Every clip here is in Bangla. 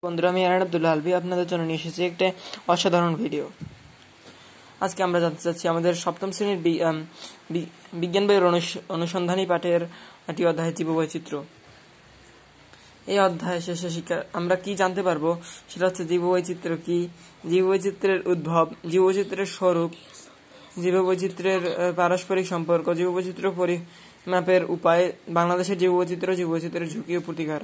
বন্ধুরা, আমি আরান আব্দুল্লাহ আলভি আপনাদের জন্য নিয়ে এসেছি একটা অসাধারণ ভিডিও। আজকে আমরা জানতে চাচ্ছি আমাদের সপ্তম শ্রেণীর বিজ্ঞান বইয়ের অনুসন্ধানী পাঠের একটি অধ্যায় জীববৈচিত্র্য। এই অধ্যায় শেষে আমরা কি জানতে পারবো সেটা হচ্ছে জীববৈচিত্র্য কি, জীববৈচিত্র্যের উদ্ভব, জীববৈচিত্র্যের স্বরূপ, জীববৈচিত্র্যের পারস্পরিক সম্পর্ক, জীববৈচিত্র্য পরিমাপের উপায়, বাংলাদেশের জীববৈচিত্র্যের ঝুঁকি ও প্রতিকার।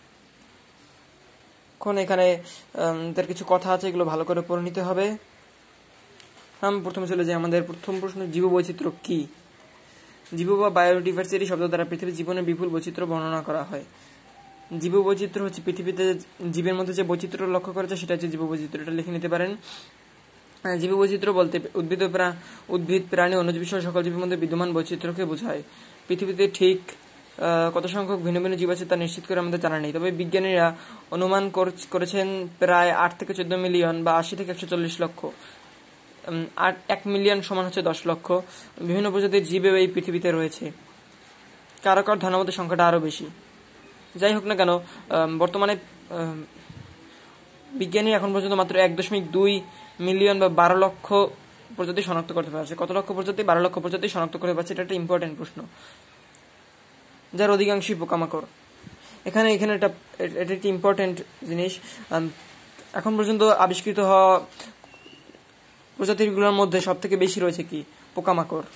এখন এখানে তার কিছু কথা আছে, এগুলো ভালো করে পড়ে নিতে হবে। আমি প্রথমে চলে যাই। আমাদের প্রথম প্রশ্ন, জীববৈচিত্র্য কি? জীব বা বায়োডিভার্সিটি শব্দ দ্বারা পৃথিবীর জীবনের বিপুল বৈচিত্র্য বর্ণনা করা হয়। জীববৈচিত্র্য হচ্ছে পৃথিবীতে জীবের মধ্যে যে বৈচিত্র্য লক্ষ্য করা যায় সেটা হচ্ছে জীববৈচিত্র্য। এটা লিখে নিতে পারেন। জীববৈচিত্র্য বলতে উদ্ভিদ, প্রাণী, অণুজীব সহ সকল জীবের মধ্যে বিদ্যমান বৈচিত্র্যকে বোঝায়। পৃথিবীতে ঠিক কত সংখ্যক ভিন্ন ভিন্ন জীব আছে তা নিশ্চিত করে আমাদের জানা নেই, তবে বিজ্ঞানীরা অনুমান করেছেন প্রায় 8 থেকে 14 মিলিয়ন বা 80 থেকে 140 লক্ষ। 1 মিলিয়ন সমান হচ্ছে 10 লক্ষ বিভিন্ন প্রজাতির জীব এই পৃথিবীতে রয়েছে। কারো কারো ধারণা মধ্যে সংখ্যাটা আরো বেশি। যাই হোক না কেন, বর্তমানে বিজ্ঞানী এখন পর্যন্ত মাত্র 1.2 মিলিয়ন বা 12 লক্ষ প্রজাতি শনাক্ত করতে পারছে। কত লক্ষ প্রজাতি? 12 লক্ষ প্রজাতি শনাক্ত করতে পারছে। এটা একটা ইম্পর্টেন্ট প্রশ্ন, যার অধিকাংশই পোকামাকড়। এখানে এটা একটি ইম্পর্টেন্ট জিনিস। এখন পর্যন্ত আবিষ্কৃত হওয়া প্রজাতিগুলোর মধ্যে সব থেকে বেশি রয়েছে কি? পোকামাকড়।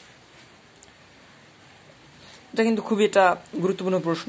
এটা কিন্তু খুবই একটা গুরুত্বপূর্ণ প্রশ্ন।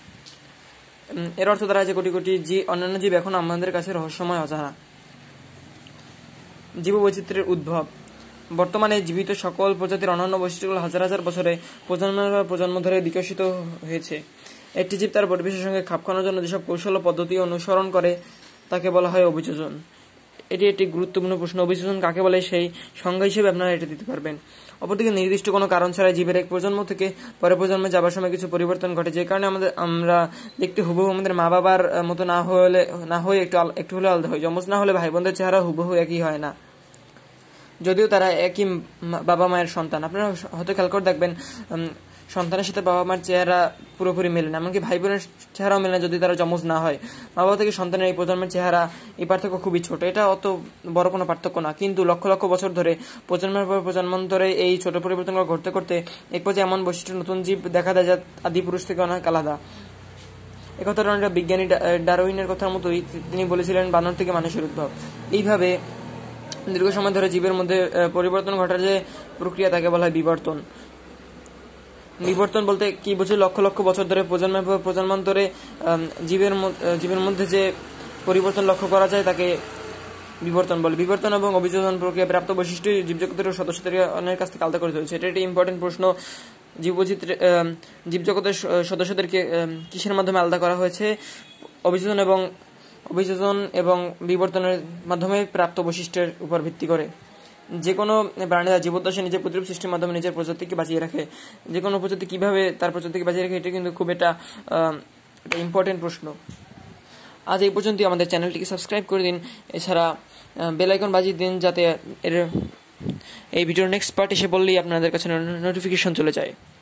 এর অর্থ দ্বারা যে কোটি কোটি অন্যান্য জীব এখন আমাদের কাছে রহস্যময়, অজানা। জীববৈচিত্র্যের উদ্ভব। বর্তমানে জীবিত সকল প্রজাতির অন্যান্য বৈশিষ্ট্যগুলো হাজার হাজার বছরে প্রজন্ম ধরে বিকশিত হয়েছে। একটি জীব তার পরিবেশের সঙ্গে খাপ খাওয়ানোর জন্য যেসব কৌশল ও পদ্ধতি অনুসরণ করে তাকে বলা হয় অভিযোজন। এটি একটি গুরুত্বপূর্ণ প্রশ্ন। অভিযোজন কাকে বলে সেই সংজ্ঞা হিসেবে আপনারা এটা দিতে পারবেন। অপরদিকে নির্দিষ্ট কোনো কারণ ছাড়াই জীবের এক প্রজন্ম থেকে পরের প্রজন্মে যাবার সময় কিছু পরিবর্তন ঘটে, যে কারণে আমরা দেখতে হুবহু আমাদের মা বাবার মতো না হয়ে একটু হলে আলাদা হয়। যমজ না হলে ভাই বোনদের চেহারা হুবহু একই হয় না, যদিও তারা একই বাবা মায়ের সন্তান। আপনারা হয়তো খেয়াল করে দেখবেন, সন্তানের সাথে বাবা মার চেহারা পুরোপুরি মেলে না, এমনকি ভাই বোনের চেহারাও মেলে না যদি তারা যমজ না হয়। মা বাবা থেকে সন্তানের এই প্রজন্মের চেহারা, এই পার্থক্য খুবই ছোট। এটা অত বড় কোনো পার্থক্য না, কিন্তু লক্ষ লক্ষ বছর ধরে প্রজন্মের পর প্রজন্মান্তরে এই ছোট পরিবর্তনগুলো ঘটতে করতে এক পর্যায়ে এমন বৈশিষ্ট্য নতুন জীব দেখা দেয় যা আদি পুরুষ থেকে অনেক আলাদা। একথার অনেকটা বিজ্ঞানী ডারউইনের কথার মতোই, তিনি বলেছিলেন বানর থেকে মানুষের উদ্ভব। এইভাবে দীর্ঘ সময় ধরে জীবের মধ্যে পরিবর্তন ঘটার যে প্রক্রিয়া তাকে বলা হয় বিবর্তন। বিবর্তন বলতে কি বুঝি? লক্ষ লক্ষ বছর ধরে প্রজন্মের পর প্রজন্মান্তরে জীবের মধ্যে যে পরিবর্তন লক্ষ্য করা যায় তাকে বিবর্তন বলে। বিবর্তন এবং অভিযোজন প্রক্রিয়া প্রাপ্ত বৈশিষ্ট্য জীবজগতের সদস্যদের অনেক কাছ থেকে আলাদা করে তুলেছে। এটা একটি ইম্পর্টেন্ট প্রশ্ন। জীবজগতের সদস্যদেরকে কিসের মাধ্যমে আলাদা করা হয়েছে? অভিযোজন এবং বিবর্তনের মাধ্যমে প্রাপ্ত বৈশিষ্ট্যের উপর ভিত্তি করে। যে কোনো প্রাণীরা জীবদ্দশায় নিজের প্রতিরূপ সৃষ্টির মাধ্যমে নিজের প্রজাতিকে বাঁচিয়ে রাখে। যে কোনো প্রজাতি কিভাবে তার প্রজাতিকে বাঁচিয়ে রাখে, এটা কিন্তু খুব একটা ইম্পর্টেন্ট প্রশ্ন। আজ এই পর্যন্তই। আমাদের চ্যানেলটিকে সাবস্ক্রাইব করে দিন, এছাড়া বেল আইকন বাজিয়ে দিন যাতে এই ভিডিওর নেক্সট পার্ট এসে বললেই আপনাদের কাছে নোটিফিকেশন চলে যায়।